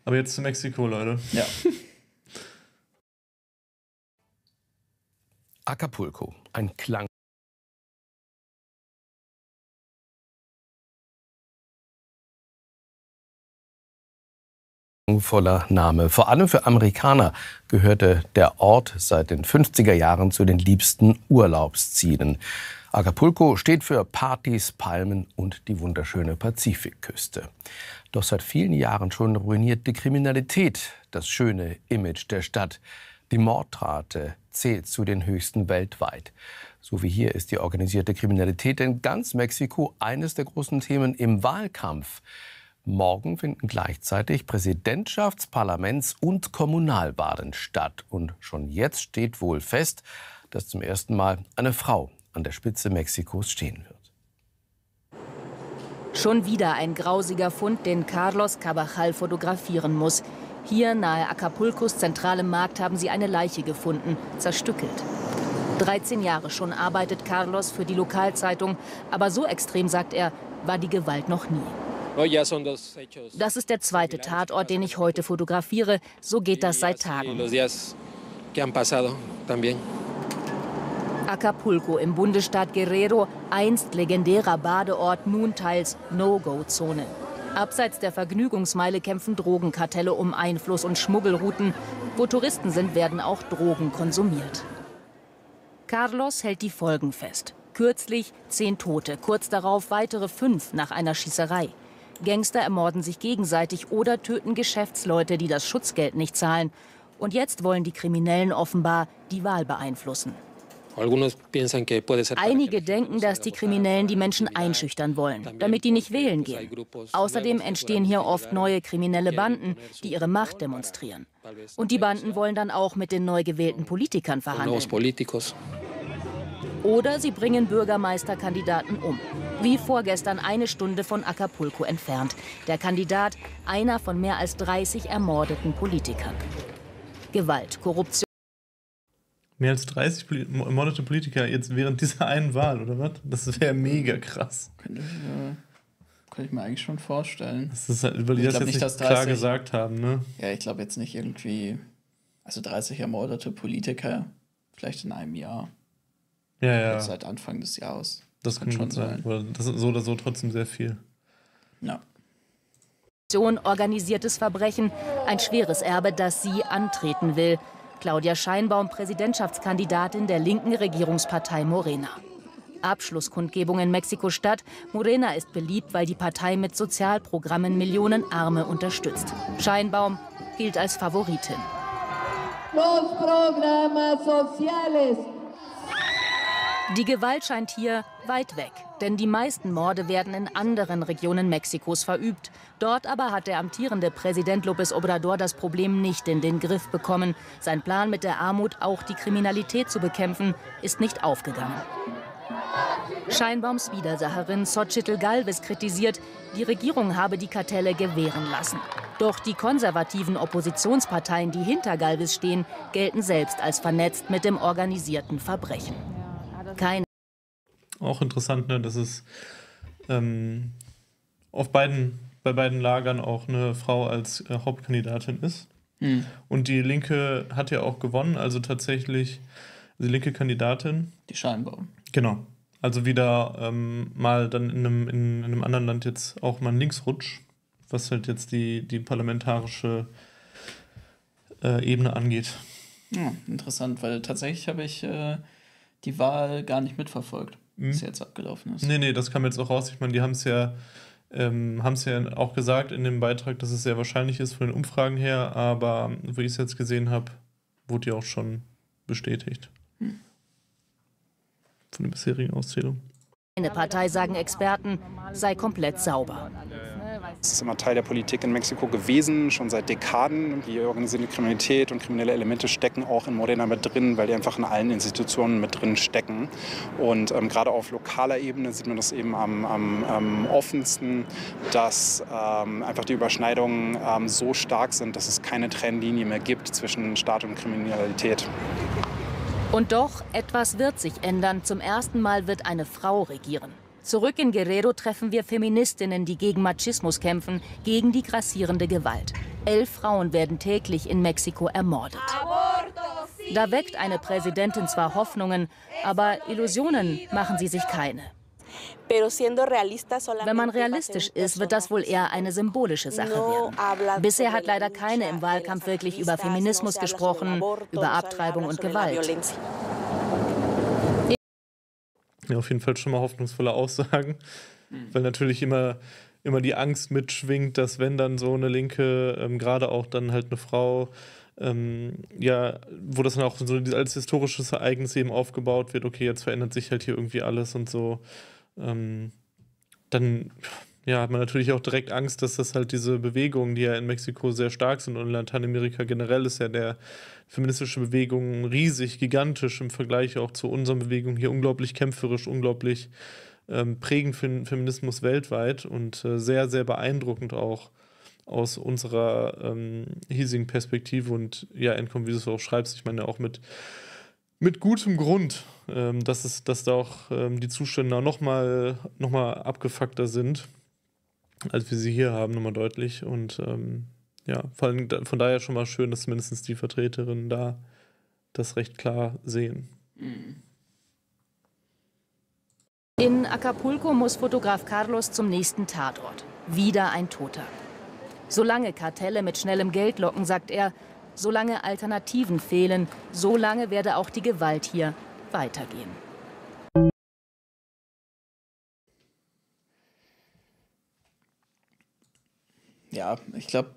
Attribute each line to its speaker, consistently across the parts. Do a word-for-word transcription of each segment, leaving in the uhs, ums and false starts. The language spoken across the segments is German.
Speaker 1: Aber jetzt zu Mexiko, Leute.
Speaker 2: Ja.
Speaker 3: Acapulco, ein Klang. Voller Name. Vor allem für Amerikaner gehörte der Ort seit den fünfziger Jahren zu den liebsten Urlaubszielen. Acapulco steht für Partys, Palmen und die wunderschöne Pazifikküste. Doch seit vielen Jahren schon ruiniert die Kriminalität das schöne Image der Stadt. Die Mordrate zählt zu den höchsten weltweit. So wie hier ist die organisierte Kriminalität in ganz Mexiko eines der großen Themen im Wahlkampf. Morgen finden gleichzeitig Präsidentschafts-, Parlaments- und Kommunalwahlen statt. Und schon jetzt steht wohl fest, dass zum ersten Mal eine Frau an der Spitze Mexikos stehen wird.
Speaker 4: Schon wieder ein grausiger Fund, den Carlos Carvajal fotografieren muss. Hier nahe Acapulcos zentralem Markt haben sie eine Leiche gefunden, zerstückelt. dreizehn Jahre schon arbeitet Carlos für die Lokalzeitung. Aber so extrem, sagt er, war die Gewalt noch nie. Das ist der zweite Tatort, den ich heute fotografiere. So geht das seit Tagen. Acapulco im Bundesstaat Guerrero, einst legendärer Badeort, nun teils No-Go-Zone. Abseits der Vergnügungsmeile kämpfen Drogenkartelle um Einfluss und Schmuggelrouten. Wo Touristen sind, werden auch Drogen konsumiert. Carlos hält die Folgen fest. Kürzlich zehn Tote, kurz darauf weitere fünf nach einer Schießerei. Gangster ermorden sich gegenseitig oder töten Geschäftsleute, die das Schutzgeld nicht zahlen. Und jetzt wollen die Kriminellen offenbar die Wahl beeinflussen. Einige denken, dass die Kriminellen die Menschen einschüchtern wollen, damit die nicht wählen gehen. Außerdem entstehen hier oft neue kriminelle Banden, die ihre Macht demonstrieren. Und die Banden wollen dann auch mit den neu gewählten Politikern verhandeln. Oder sie bringen Bürgermeisterkandidaten um. Wie vorgestern eine Stunde von Acapulco entfernt. Der Kandidat, einer von mehr als dreißig ermordeten Politikern. Gewalt, Korruption.
Speaker 1: Mehr als dreißig Poli- ermordete Politiker jetzt während dieser einen Wahl, oder was? Das wäre mega krass.
Speaker 2: Könnte ich, äh, könnte ich mir eigentlich schon vorstellen.
Speaker 1: Das ist halt, weil die
Speaker 2: Ich
Speaker 1: das
Speaker 2: glaub
Speaker 1: jetzt
Speaker 2: nicht,
Speaker 1: nicht
Speaker 2: dass
Speaker 1: klar
Speaker 2: dreißig
Speaker 1: gesagt haben, ne?
Speaker 2: Ja, ich glaube jetzt nicht irgendwie, also dreißig ermordete Politiker, vielleicht in einem Jahr.
Speaker 1: Ja, ja.
Speaker 2: Jetzt seit Anfang des Jahres.
Speaker 1: Das kann schon sein. Oder das ist so oder so trotzdem sehr viel.
Speaker 2: Ja.
Speaker 4: Organisiertes Verbrechen, ein schweres Erbe, das sie antreten will. Claudia Scheinbaum, Präsidentschaftskandidatin der linken Regierungspartei Morena. Abschlusskundgebung in Mexiko-Stadt. Morena ist beliebt, weil die Partei mit Sozialprogrammen Millionen Arme unterstützt. Scheinbaum gilt als Favoritin.
Speaker 5: Los programas sociales.
Speaker 4: Die Gewalt scheint hier weit weg, denn die meisten Morde werden in anderen Regionen Mexikos verübt. Dort aber hat der amtierende Präsident López Obrador das Problem nicht in den Griff bekommen. Sein Plan, mit der Armut auch die Kriminalität zu bekämpfen, ist nicht aufgegangen. Scheinbaums Widersacherin Xochitl Gálvez kritisiert, die Regierung habe die Kartelle gewähren lassen. Doch die konservativen Oppositionsparteien, die hinter Gálvez stehen, gelten selbst als vernetzt mit dem organisierten Verbrechen. Keine.
Speaker 1: Auch interessant, ne, dass es ähm, auf beiden, bei beiden Lagern auch eine Frau als äh, Hauptkandidatin ist.
Speaker 2: Hm.
Speaker 1: Und die Linke hat ja auch gewonnen, also tatsächlich die linke Kandidatin.
Speaker 2: Die Scheinbaum.
Speaker 1: Genau. Also wieder ähm, mal dann in einem, in, in einem anderen Land jetzt auch mal ein Linksrutsch, was halt jetzt die, die parlamentarische äh, Ebene angeht.
Speaker 2: Ja, interessant, weil tatsächlich habe ich äh, die Wahl gar nicht mitverfolgt, wie es jetzt abgelaufen ist.
Speaker 1: Nee, nee, das kam jetzt auch raus. Ich meine, die haben es ja, ähm, haben es ja auch gesagt in dem Beitrag, dass es sehr wahrscheinlich ist von den Umfragen her, aber wo ich es jetzt gesehen habe, wurde ja auch schon bestätigt. Hm. Von der bisherigen Auszählung.
Speaker 4: Eine Partei, sagen Experten, sei komplett sauber.
Speaker 6: Es ist immer Teil der Politik in Mexiko gewesen, schon seit Dekaden. Die organisierte Kriminalität und kriminelle Elemente stecken auch in Morena mit drin, weil die einfach in allen Institutionen mit drin stecken. Und ähm, gerade auf lokaler Ebene sieht man das eben am, am, am offensten, dass ähm, einfach die Überschneidungen ähm, so stark sind, dass es keine Trennlinie mehr gibt zwischen Staat und Kriminalität.
Speaker 4: Und doch, etwas wird sich ändern. Zum ersten Mal wird eine Frau regieren. Zurück in Guerrero treffen wir Feministinnen, die gegen Machismus kämpfen, gegen die grassierende Gewalt. Elf Frauen werden täglich in Mexiko ermordet. Da weckt eine Präsidentin zwar Hoffnungen, aber Illusionen machen sie sich keine. Wenn man realistisch ist, wird das wohl eher eine symbolische Sache werden. Bisher hat leider keine im Wahlkampf wirklich über Feminismus gesprochen, über Abtreibung und Gewalt.
Speaker 1: Ja, auf jeden Fall schon mal hoffnungsvolle Aussagen, mhm. weil natürlich immer, immer die Angst mitschwingt, dass wenn dann so eine Linke, ähm, gerade auch dann halt eine Frau, ähm, ja, wo das dann auch so als historisches Ereignis eben aufgebaut wird, okay, jetzt verändert sich halt hier irgendwie alles und so, ähm, dann ja, hat man natürlich auch direkt Angst, dass das halt diese Bewegungen, die ja in Mexiko sehr stark sind und in Lateinamerika generell ist ja der feministische Bewegung riesig, gigantisch im Vergleich auch zu unseren Bewegungen hier, unglaublich kämpferisch, unglaublich ähm, prägend für den Feminismus weltweit und äh, sehr, sehr beeindruckend auch aus unserer ähm, hiesigen Perspektive und ja, Enkom, wie du es auch schreibst, ich meine auch mit Mit gutem Grund, ähm, dass, es, dass da auch ähm, die Zustände noch mal, noch mal abgefuckter sind, als wir sie hier haben, nochmal deutlich. Und ähm, ja, vor allem da, von daher schon mal schön, dass mindestens die Vertreterinnen da das recht klar sehen.
Speaker 4: In Acapulco muss Fotograf Carlos zum nächsten Tatort. Wieder ein Toter. Solange Kartelle mit schnellem Geld locken, sagt er, solange Alternativen fehlen, solange werde auch die Gewalt hier weitergehen.
Speaker 2: Ja, ich glaube,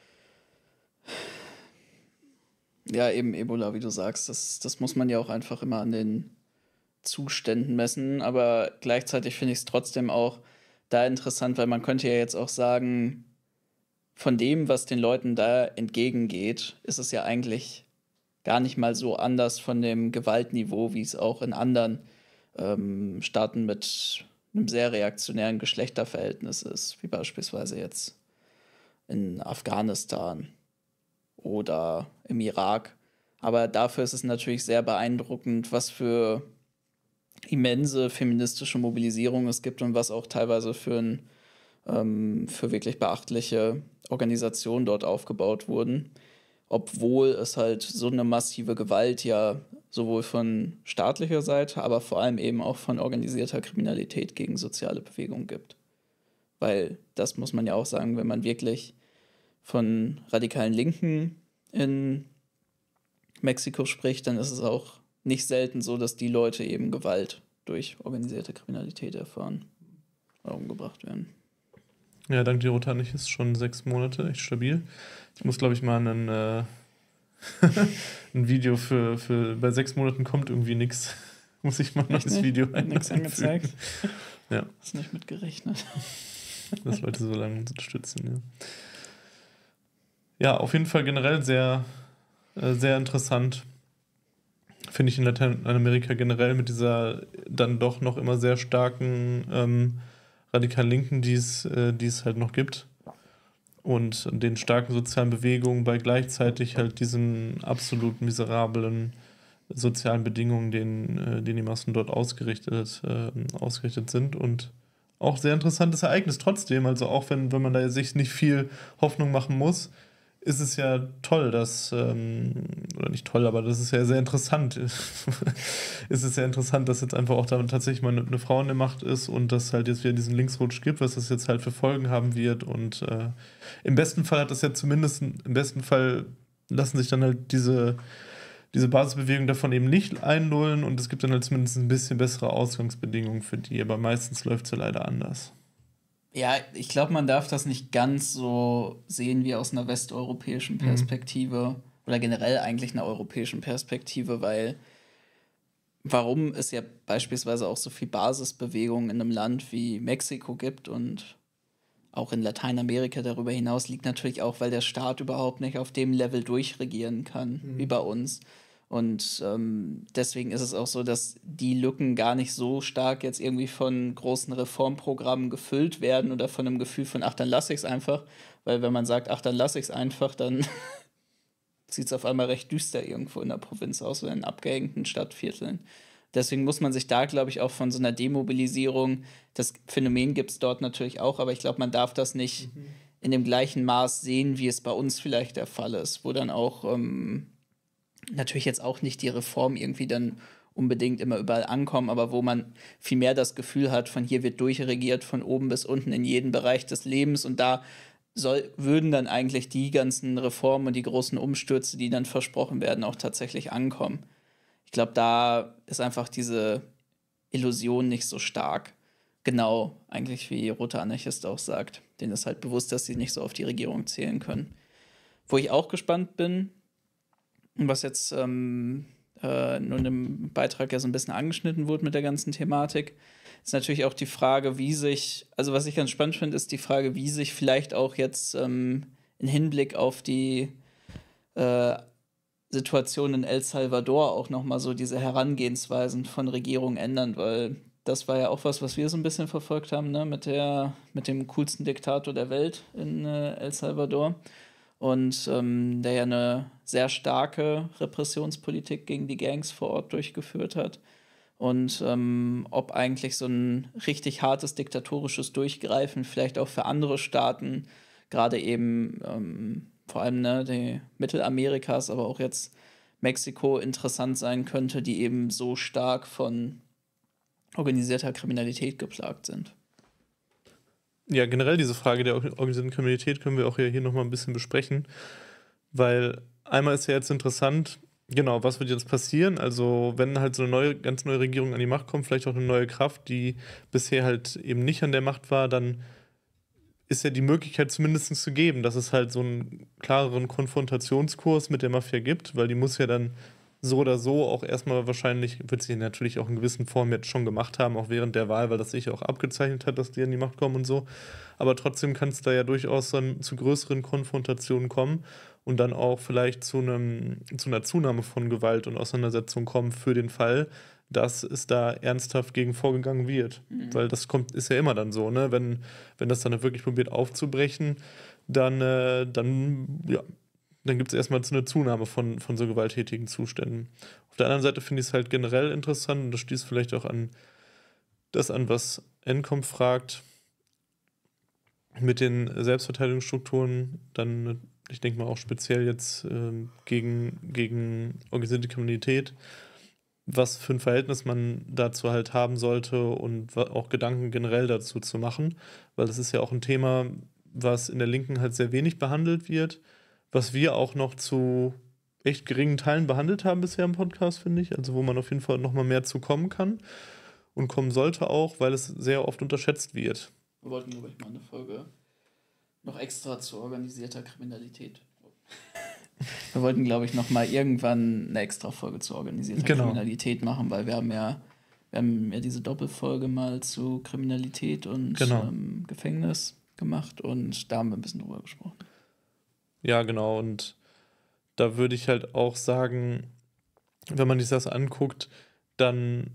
Speaker 2: ja, eben Ebola, wie du sagst, das, das muss man ja auch einfach immer an den Zuständen messen, aber gleichzeitig finde ich es trotzdem auch da interessant, weil man könnte ja jetzt auch sagen, von dem, was den Leuten da entgegengeht, ist es ja eigentlich gar nicht mal so anders von dem Gewaltniveau, wie es auch in anderen ähm, Staaten mit einem sehr reaktionären Geschlechterverhältnis ist, wie beispielsweise jetzt in Afghanistan oder im Irak. Aber dafür ist es natürlich sehr beeindruckend, was für immense feministische Mobilisierung es gibt und was auch teilweise für, ein, ähm, für wirklich beachtliche Organisationen dort aufgebaut wurden, obwohl es halt so eine massive Gewalt ja sowohl von staatlicher Seite, aber vor allem eben auch von organisierter Kriminalität gegen soziale Bewegungen gibt. Weil das muss man ja auch sagen, wenn man wirklich von radikalen Linken in Mexiko spricht, dann ist es auch nicht selten so, dass die Leute eben Gewalt durch organisierte Kriminalität erfahren oder umgebracht werden.
Speaker 1: Ja, dank dir, Rotan, ich ist schon sechs Monate, echt stabil. Ich muss, glaube ich, mal einen, äh, ein Video für, für, bei sechs Monaten kommt irgendwie nichts. Muss ich mal ein neues Video einfügen.
Speaker 2: Nichts angezeigt.
Speaker 1: Ja.
Speaker 2: Hast nicht mit gerechnet.
Speaker 1: Dass Leute so lange unterstützen, ja. Ja, auf jeden Fall generell sehr, äh, sehr interessant. Finde ich in Lateinamerika generell mit dieser dann doch noch immer sehr starken ähm, radikalen Linken, die es, äh, die es halt noch gibt. Und den starken sozialen Bewegungen bei gleichzeitig halt diesen absolut miserablen sozialen Bedingungen, denen, äh, denen die Massen dort ausgerichtet, äh, ausgerichtet sind. Und auch sehr interessantes Ereignis trotzdem. Also auch wenn, wenn man da sich nicht viel Hoffnung machen muss, ist es ja toll, dass, ähm, oder nicht toll, aber das ist ja sehr interessant. ist es sehr interessant, dass jetzt einfach auch da tatsächlich mal eine, eine Frau in der Macht ist und dass halt jetzt wieder diesen Linksrutsch gibt, was das jetzt halt für Folgen haben wird. Und äh, im besten Fall hat das ja zumindest, im besten Fall lassen sich dann halt diese, diese Basisbewegungen davon eben nicht einlullen und es gibt dann halt zumindest ein bisschen bessere Ausgangsbedingungen für die, aber meistens läuft es ja leider anders.
Speaker 2: Ja, ich glaube, man darf das nicht ganz so sehen wie aus einer westeuropäischen Perspektive mhm. oder generell eigentlich einer europäischen Perspektive, weil warum es ja beispielsweise auch so viel Basisbewegung in einem Land wie Mexiko gibt und auch in Lateinamerika darüber hinaus, liegt natürlich auch, weil der Staat überhaupt nicht auf dem Level durchregieren kann, mhm. wie bei uns. Und ähm, deswegen ist es auch so, dass die Lücken gar nicht so stark jetzt irgendwie von großen Reformprogrammen gefüllt werden oder von einem Gefühl von, ach, dann lass ich's einfach. Weil wenn man sagt, ach, dann lass ich's einfach, dann sieht es auf einmal recht düster irgendwo in der Provinz aus oder in abgehängten Stadtvierteln. Deswegen muss man sich da, glaube ich, auch von so einer Demobilisierung, das Phänomen gibt es dort natürlich auch, aber ich glaube, man darf das nicht mhm. in dem gleichen Maß sehen, wie es bei uns vielleicht der Fall ist, wo dann auch ähm, natürlich jetzt auch nicht die Reform irgendwie dann unbedingt immer überall ankommen, aber wo man viel mehr das Gefühl hat, von hier wird durchregiert, von oben bis unten in jeden Bereich des Lebens, und da soll, würden dann eigentlich die ganzen Reformen und die großen Umstürze, die dann versprochen werden, auch tatsächlich ankommen. Ich glaube, da ist einfach diese Illusion nicht so stark. Genau, eigentlich wie Roter Anarchist auch sagt. Denen ist halt bewusst, dass sie nicht so auf die Regierung zählen können. Wo ich auch gespannt bin, was jetzt ähm, äh, nur in dem Beitrag ja so ein bisschen angeschnitten wurde mit der ganzen Thematik, ist natürlich auch die Frage, wie sich, also was ich ganz spannend finde, ist die Frage, wie sich vielleicht auch jetzt ähm, in Hinblick auf die äh, Situation in El Salvador auch nochmal so diese Herangehensweisen von Regierungen ändern, weil das war ja auch was, was wir so ein bisschen verfolgt haben, ne, mit der, mit dem coolsten Diktator der Welt in äh, El Salvador. Und ähm, der ja eine sehr starke Repressionspolitik gegen die Gangs vor Ort durchgeführt hat. Und ähm, ob eigentlich so ein richtig hartes diktatorisches Durchgreifen vielleicht auch für andere Staaten, gerade eben ähm, vor allem ne, die Mittelamerikas, aber auch jetzt Mexiko interessant sein könnte, die eben so stark von organisierter Kriminalität geplagt sind.
Speaker 1: Ja, generell diese Frage der organisierten Kriminalität können wir auch hier nochmal ein bisschen besprechen, weil einmal ist ja jetzt interessant, genau, was wird jetzt passieren? Also wenn halt so eine neue, ganz neue Regierung an die Macht kommt, vielleicht auch eine neue Kraft, die bisher halt eben nicht an der Macht war, dann ist ja die Möglichkeit zumindest zu geben, dass es halt so einen klareren Konfrontationskurs mit der Mafia gibt, weil die muss ja dann so oder so auch erstmal wahrscheinlich, wird sie natürlich auch in gewissen Formen jetzt schon gemacht haben, auch während der Wahl, weil das sich auch abgezeichnet hat, dass die an die Macht kommen und so. Aber trotzdem kann es da ja durchaus dann zu größeren Konfrontationen kommen und dann auch vielleicht zu, einem, zu einer Zunahme von Gewalt und Auseinandersetzung kommen für den Fall, dass es da ernsthaft gegen vorgegangen wird. Mhm. Weil das kommt, ist ja immer dann so, ne? Wenn, wenn das dann wirklich probiert aufzubrechen, dann, äh, dann ja, dann gibt es erstmal so eine Zunahme von, von so gewalttätigen Zuständen. Auf der anderen Seite finde ich es halt generell interessant, und das schließt vielleicht auch an das an, was Encom fragt, mit den Selbstverteidigungsstrukturen, dann, ich denke mal auch speziell jetzt ähm, gegen, gegen organisierte Kriminalität, was für ein Verhältnis man dazu halt haben sollte und auch Gedanken generell dazu zu machen, weil das ist ja auch ein Thema, was in der Linken halt sehr wenig behandelt wird, was wir auch noch zu echt geringen Teilen behandelt haben bisher im Podcast, finde ich. Also wo man auf jeden Fall noch mal mehr zu kommen kann und kommen sollte auch, weil es sehr oft unterschätzt wird.
Speaker 2: Wir wollten, glaube ich, mal eine Folge noch extra zu organisierter Kriminalität. Wir wollten, glaube ich, noch mal irgendwann eine extra Folge zu organisierter genau. Kriminalität machen, weil wir haben ja, wir haben ja diese Doppelfolge mal zu Kriminalität und genau. ähm, Gefängnis gemacht, und da haben wir ein bisschen drüber gesprochen.
Speaker 1: Ja, genau, und da würde ich halt auch sagen, wenn man sich das anguckt, dann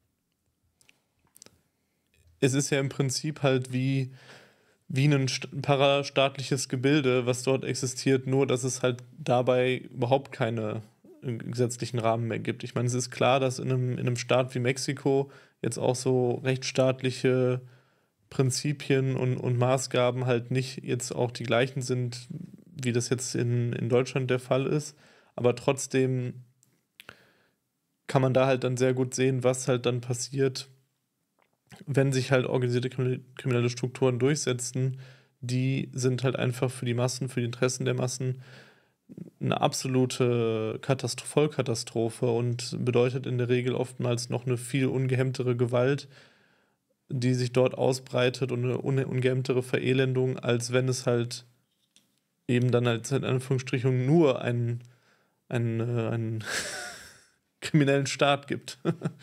Speaker 1: es ist ja im Prinzip halt wie, wie ein parastaatliches Gebilde, was dort existiert, nur dass es halt dabei überhaupt keine gesetzlichen Rahmen mehr gibt. Ich meine, es ist klar, dass in einem, in einem Staat wie Mexiko jetzt auch so rechtsstaatliche Prinzipien und, und Maßgaben halt nicht jetzt auch die gleichen sind, wie das jetzt in, in Deutschland der Fall ist. Aber trotzdem kann man da halt dann sehr gut sehen, was halt dann passiert, wenn sich halt organisierte kriminelle Strukturen durchsetzen. Die sind halt einfach für die Massen, für die Interessen der Massen eine absolute Katastro- Vollkatastrophe und bedeutet in der Regel oftmals noch eine viel ungehemmtere Gewalt, die sich dort ausbreitet, und eine un- ungehemmtere Verelendung, als wenn es halt eben dann als in Anführungsstrichen nur einen, einen, äh, einen kriminellen Staat gibt.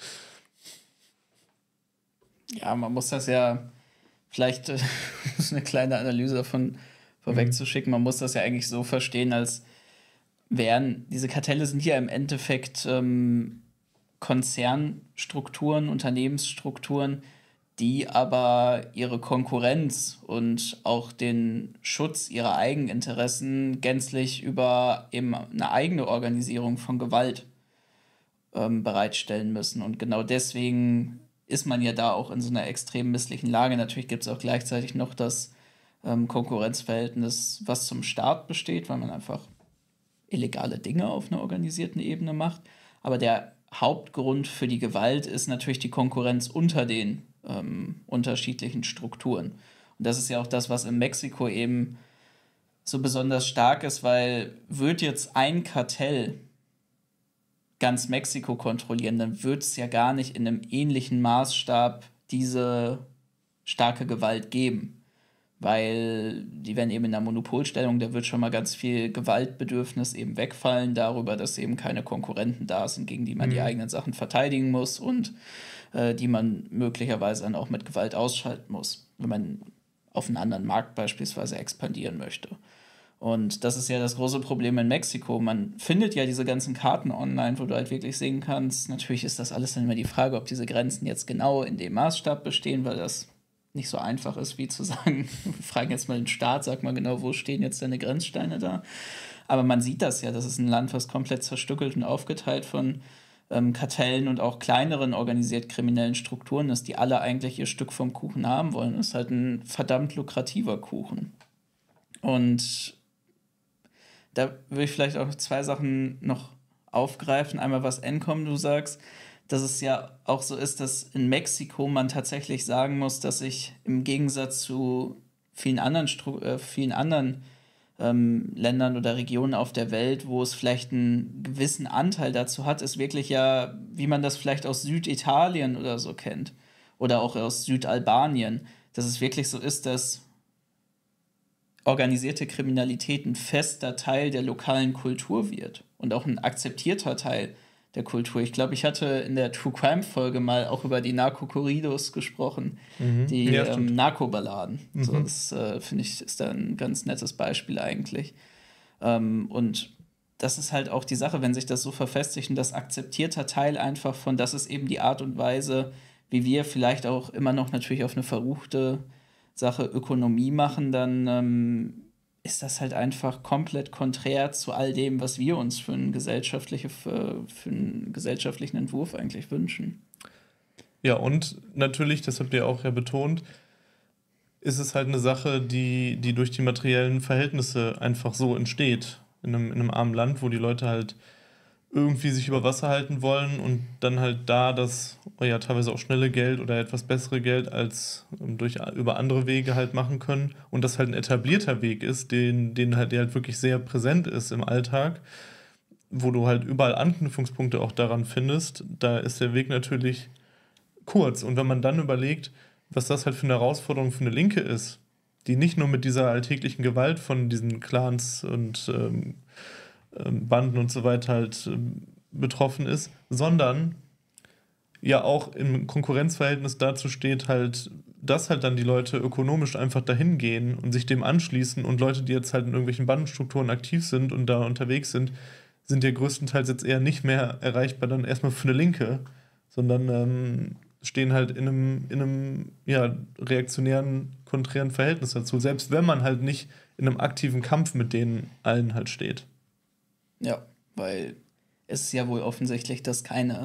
Speaker 2: Ja, man muss das ja vielleicht äh, eine kleine Analyse davon vorwegzuschicken. Man muss das ja eigentlich so verstehen, als wären diese Kartelle sind ja im Endeffekt ähm, Konzernstrukturen, Unternehmensstrukturen, die aber ihre Konkurrenz und auch den Schutz ihrer Eigeninteressen gänzlich über eben eine eigene Organisierung von Gewalt ähm, bereitstellen müssen. Und genau deswegen ist man ja da auch in so einer extrem misslichen Lage. Natürlich gibt es auch gleichzeitig noch das ähm, Konkurrenzverhältnis, was zum Staat besteht, weil man einfach illegale Dinge auf einer organisierten Ebene macht. Aber der Hauptgrund für die Gewalt ist natürlich die Konkurrenz unter den ähm, unterschiedlichen Strukturen. Und das ist ja auch das, was in Mexiko eben so besonders stark ist, weil wird jetzt ein Kartell ganz Mexiko kontrollieren, dann wird es ja gar nicht in einem ähnlichen Maßstab diese starke Gewalt geben. Weil die werden eben in der Monopolstellung, da wird schon mal ganz viel Gewaltbedürfnis eben wegfallen, darüber, dass eben keine Konkurrenten da sind, gegen die man mhm. die eigenen Sachen verteidigen muss und äh, die man möglicherweise dann auch mit Gewalt ausschalten muss, wenn man auf einen anderen Markt beispielsweise expandieren möchte. Und das ist ja das große Problem in Mexiko. Man findet ja diese ganzen Karten online, wo du halt wirklich sehen kannst. Natürlich ist das alles dann immer die Frage, ob diese Grenzen jetzt genau in dem Maßstab bestehen, weil das nicht so einfach ist, wie zu sagen, wir fragen jetzt mal den Staat, sag mal genau, wo stehen jetzt deine Grenzsteine da? Aber man sieht das ja, das ist ein Land, was komplett zerstückelt und aufgeteilt von ähm, Kartellen und auch kleineren organisiert kriminellen Strukturen ist, die alle eigentlich ihr Stück vom Kuchen haben wollen. Das ist halt ein verdammt lukrativer Kuchen. Und da will ich vielleicht auch zwei Sachen noch aufgreifen. Einmal, was Encom du sagst, dass es ja auch so ist, dass in Mexiko man tatsächlich sagen muss, dass sich im Gegensatz zu vielen anderen, Stru- äh, vielen anderen ähm, Ländern oder Regionen auf der Welt, wo es vielleicht einen gewissen Anteil dazu hat, ist wirklich ja, wie man das vielleicht aus Süditalien oder so kennt oder auch aus Südalbanien, dass es wirklich so ist, dass organisierte Kriminalität ein fester Teil der lokalen Kultur wird und auch ein akzeptierter Teil der Kultur. Ich glaube, ich hatte in der True Crime Folge mal auch über die Narco-Corridos gesprochen, mhm. die ja, ähm, Narco-Balladen. Mhm. So, das äh, finde ich, ist da ein ganz nettes Beispiel eigentlich. Ähm, und das ist halt auch die Sache, wenn sich das so verfestigt und das akzeptierter Teil einfach von, das ist eben die Art und Weise, wie wir vielleicht auch immer noch natürlich auf eine verruchte Sache Ökonomie machen, dann ähm, ist das halt einfach komplett konträr zu all dem, was wir uns für, eine gesellschaftliche, für, für einen gesellschaftlichen Entwurf eigentlich wünschen.
Speaker 1: Ja, und natürlich, das habt ihr auch ja betont, ist es halt eine Sache, die, die durch die materiellen Verhältnisse einfach so entsteht. In einem, in einem armen Land, wo die Leute halt irgendwie sich über Wasser halten wollen und dann halt da das oh ja teilweise auch schnelle Geld oder etwas bessere Geld als durch über andere Wege halt machen können und das halt ein etablierter Weg ist, den, den halt, der halt wirklich sehr präsent ist im Alltag, wo du halt überall Anknüpfungspunkte auch daran findest, da ist der Weg natürlich kurz. Und wenn man dann überlegt, was das halt für eine Herausforderung für eine Linke ist, die nicht nur mit dieser alltäglichen Gewalt von diesen Clans und ähm, Banden und so weiter halt betroffen ist, sondern ja auch im Konkurrenzverhältnis dazu steht halt, dass halt dann die Leute ökonomisch einfach dahin gehen und sich dem anschließen und Leute, die jetzt halt in irgendwelchen Bandenstrukturen aktiv sind und da unterwegs sind, sind ja größtenteils jetzt eher nicht mehr erreichbar dann erstmal für eine Linke, sondern ähm, stehen halt in einem, in einem ja, reaktionären, konträren Verhältnis dazu, selbst wenn man halt nicht in einem aktiven Kampf mit denen allen halt steht.
Speaker 2: Ja, weil es ist ja wohl offensichtlich, dass keine,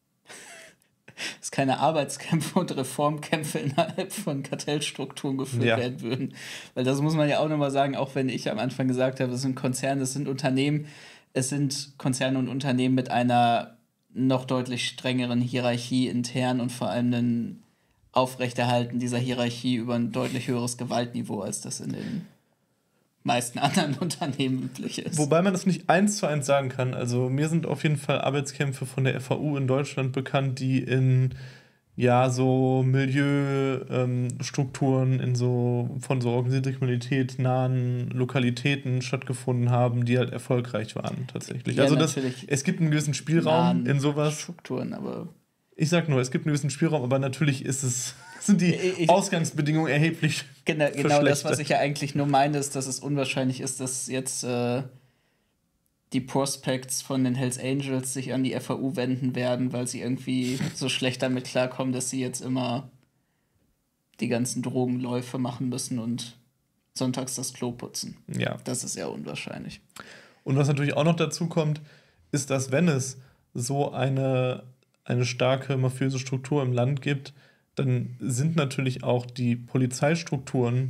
Speaker 2: dass keine Arbeitskämpfe und Reformkämpfe innerhalb von Kartellstrukturen geführt ja. werden würden. Weil das muss man ja auch nochmal sagen, auch wenn ich am Anfang gesagt habe, es sind Konzerne, es sind Unternehmen, es sind Konzerne und Unternehmen mit einer noch deutlich strengeren Hierarchie intern und vor allem ein Aufrechterhalten dieser Hierarchie über ein deutlich höheres Gewaltniveau, als das in den meisten anderen Unternehmen üblich ist.
Speaker 1: Wobei man das nicht eins zu eins sagen kann. Also mir sind auf jeden Fall Arbeitskämpfe von der F A U in Deutschland bekannt, die in ja so Milieustrukturen, ähm, in so von so organisierter Kriminalität nahen Lokalitäten stattgefunden haben, die halt erfolgreich waren tatsächlich. Ja, also das, es gibt einen gewissen Spielraum in sowas.
Speaker 2: Strukturen, aber
Speaker 1: ich sag nur, es gibt einen gewissen Spielraum, aber natürlich ist es sind die ich, Ausgangsbedingungen erheblich
Speaker 2: Genau, genau das, was ich ja eigentlich nur meine, ist, dass es unwahrscheinlich ist, dass jetzt äh, die Prospects von den Hells Angels sich an die F A U wenden werden, weil sie irgendwie so schlecht damit klarkommen, dass sie jetzt immer die ganzen Drogenläufe machen müssen und sonntags das Klo putzen.
Speaker 1: Ja.
Speaker 2: Das ist ja unwahrscheinlich.
Speaker 1: Und was natürlich auch noch dazu kommt, ist, dass wenn es so eine, eine starke mafiöse Struktur im Land gibt, dann sind natürlich auch die Polizeistrukturen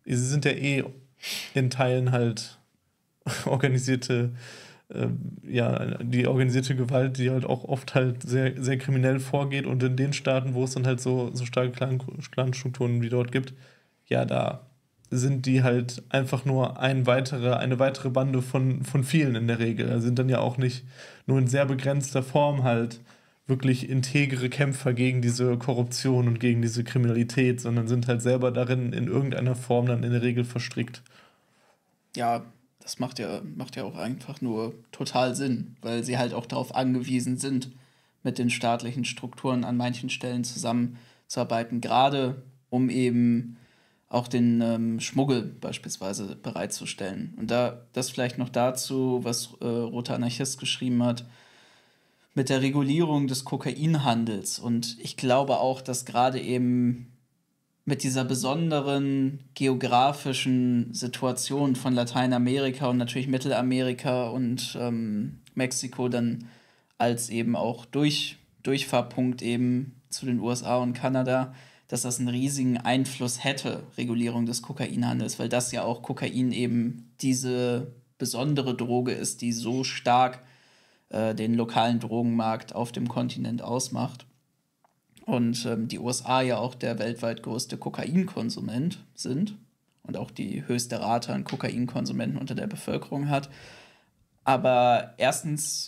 Speaker 1: sie sind ja eh in Teilen halt organisierte, äh, ja, die organisierte Gewalt, die halt auch oft halt sehr, sehr kriminell vorgeht und in den Staaten, wo es dann halt so, so starke Clan- Clanstrukturen wie dort gibt, ja, da sind die halt einfach nur ein weitere, eine weitere Bande von, von vielen in der Regel. Also sind dann ja auch nicht nur in sehr begrenzter Form halt wirklich integere Kämpfer gegen diese Korruption und gegen diese Kriminalität, sondern sind halt selber darin in irgendeiner Form dann in der Regel verstrickt.
Speaker 2: Ja, das macht ja, macht ja auch einfach nur total Sinn, weil sie halt auch darauf angewiesen sind, mit den staatlichen Strukturen an manchen Stellen zusammenzuarbeiten, gerade um eben auch den ähm, Schmuggel beispielsweise bereitzustellen. Und da das vielleicht noch dazu, was äh, Roter Anarchist geschrieben hat, mit der Regulierung des Kokainhandels. Und ich glaube auch, dass gerade eben mit dieser besonderen geografischen Situation von Lateinamerika und natürlich Mittelamerika und ähm, Mexiko dann als eben auch durch, Durchfahrpunkt eben zu den U S A und Kanada, dass das einen riesigen Einfluss hätte, Regulierung des Kokainhandels, weil das ja auch Kokain eben diese besondere Droge ist, die so stark äh, den lokalen Drogenmarkt auf dem Kontinent ausmacht. Und ähm, die U S A ja auch der weltweit größte Kokainkonsument sind und auch die höchste Rate an Kokainkonsumenten unter der Bevölkerung hat. Aber erstens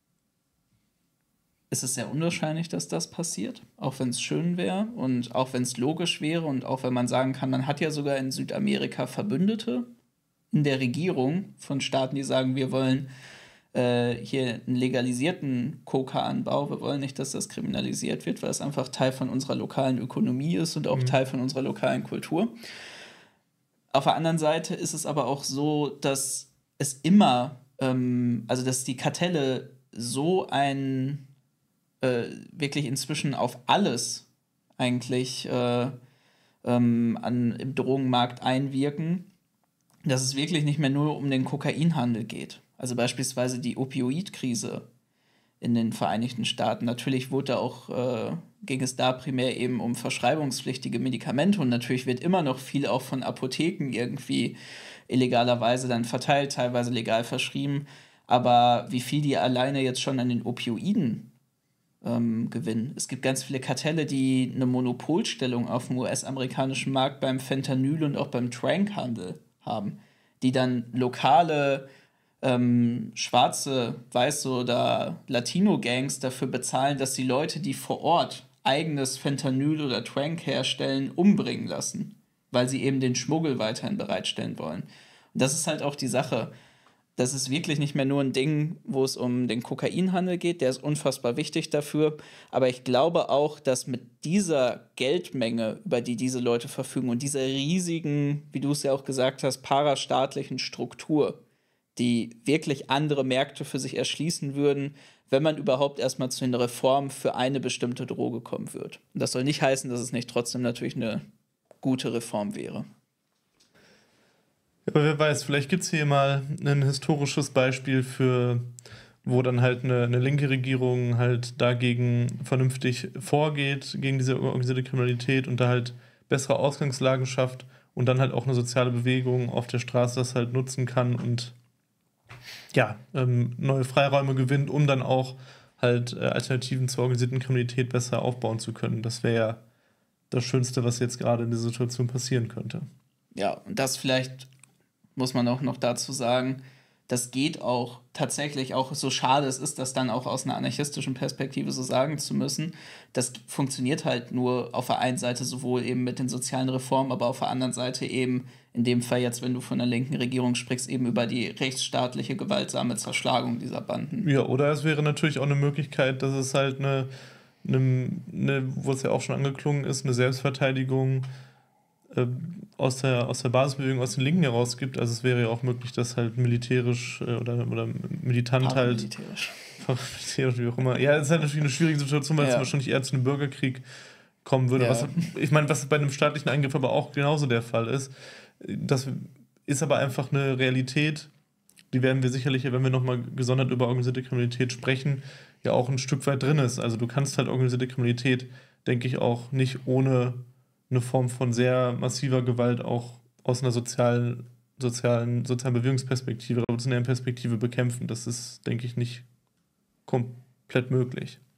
Speaker 2: ist es sehr unwahrscheinlich, dass das passiert, auch wenn es schön wäre und auch wenn es logisch wäre und auch wenn man sagen kann, man hat ja sogar in Südamerika Verbündete in der Regierung von Staaten, die sagen, wir wollen äh, hier einen legalisierten Coca-Anbau, wir wollen nicht, dass das kriminalisiert wird, weil es einfach Teil von unserer lokalen Ökonomie ist und auch mhm. Teil von unserer lokalen Kultur. Auf der anderen Seite ist es aber auch so, dass es immer, ähm, also dass die Kartelle so ein Äh, wirklich inzwischen auf alles eigentlich äh, ähm, an, im Drogenmarkt einwirken, dass es wirklich nicht mehr nur um den Kokainhandel geht. Also beispielsweise die Opioidkrise in den Vereinigten Staaten. Natürlich wurde auch, äh, ging es da primär eben um verschreibungspflichtige Medikamente und natürlich wird immer noch viel auch von Apotheken irgendwie illegalerweise dann verteilt, teilweise legal verschrieben. Aber wie viel die alleine jetzt schon an den Opioiden Ähm, gewinnen. Es gibt ganz viele Kartelle, die eine Monopolstellung auf dem U S-amerikanischen Markt beim Fentanyl und auch beim Trankhandel haben, die dann lokale ähm, schwarze, weiße oder Latino-Gangs dafür bezahlen, dass die Leute, die vor Ort eigenes Fentanyl oder Trank herstellen, umbringen lassen, weil sie eben den Schmuggel weiterhin bereitstellen wollen. Und das ist halt auch die Sache. Das ist wirklich nicht mehr nur ein Ding, wo es um den Kokainhandel geht, der ist unfassbar wichtig dafür, aber ich glaube auch, dass mit dieser Geldmenge, über die diese Leute verfügen und dieser riesigen, wie du es ja auch gesagt hast, parastaatlichen Struktur, die wirklich andere Märkte für sich erschließen würden, wenn man überhaupt erstmal zu einer Reform für eine bestimmte Droge kommen wird. Und das soll nicht heißen, dass es nicht trotzdem natürlich eine gute Reform wäre.
Speaker 1: Aber wer weiß, vielleicht gibt es hier mal ein historisches Beispiel für, wo dann halt eine, eine linke Regierung halt dagegen vernünftig vorgeht, gegen diese organisierte Kriminalität und da halt bessere Ausgangslagen schafft und dann halt auch eine soziale Bewegung auf der Straße das halt nutzen kann und ja, ähm, neue Freiräume gewinnt, um dann auch halt äh, Alternativen zur organisierten Kriminalität besser aufbauen zu können. Das wäre ja das Schönste, was jetzt gerade in dieser Situation passieren könnte.
Speaker 2: Ja, und das vielleicht muss man auch noch dazu sagen, das geht auch tatsächlich, auch so schade es ist, das dann auch aus einer anarchistischen Perspektive so sagen zu müssen, das funktioniert halt nur auf der einen Seite sowohl eben mit den sozialen Reformen, aber auf der anderen Seite eben, in dem Fall jetzt, wenn du von der linken Regierung sprichst, eben über die rechtsstaatliche gewaltsame Zerschlagung dieser Banden.
Speaker 1: Ja, oder es wäre natürlich auch eine Möglichkeit, dass es halt eine, eine, eine wo es ja auch schon angeklungen ist, eine Selbstverteidigung aus der, aus der Basisbewegung, aus den Linken heraus gibt. Also es wäre ja auch möglich, dass halt militärisch äh, oder, oder militant halt
Speaker 2: Militärisch.
Speaker 1: militärisch, wie auch immer. Ja, es ist halt natürlich eine schwierige Situation, weil ja. es wahrscheinlich eher zu einem Bürgerkrieg kommen würde. Ja. Was, ich meine, was bei einem staatlichen Eingriff aber auch genauso der Fall ist. Das ist aber einfach eine Realität, die werden wir sicherlich, wenn wir nochmal gesondert über organisierte Kriminalität sprechen, ja auch ein Stück weit drin ist. Also du kannst halt organisierte Kriminalität, denke ich, auch nicht ohne eine Form von sehr massiver Gewalt auch aus einer sozialen, sozialen, sozialen Bewegungsperspektive, revolutionären Perspektive bekämpfen. Das ist, denke ich, nicht komplett möglich.